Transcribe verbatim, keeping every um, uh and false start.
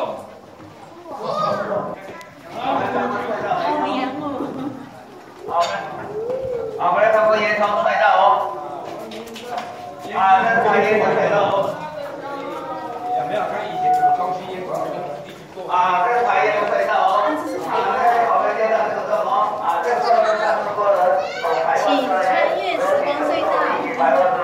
好，我来透过烟囱隧道哦。啊，那开烟囱隧道哦。有没有看以前有东西烟管一直做？啊，这排烟囱隧道哦。啊，那旁边接到这个洞哦。啊，这个洞上通过了。请穿越时光隧道。